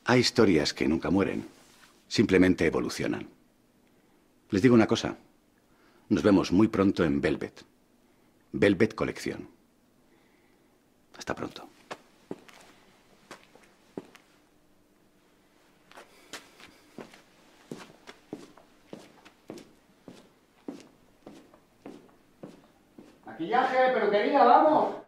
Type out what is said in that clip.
Hay historias que nunca mueren, simplemente evolucionan. Les digo una cosa, nos vemos muy pronto en Velvet. Velvet Colección. Hasta pronto. Maquillaje, peluquería, vamos.